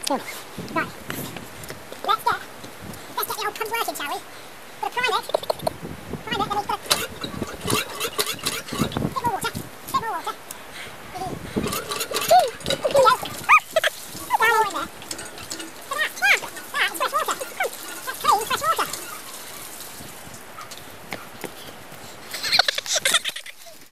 Right. Let's get the old pump working, shall we? Got a prime it.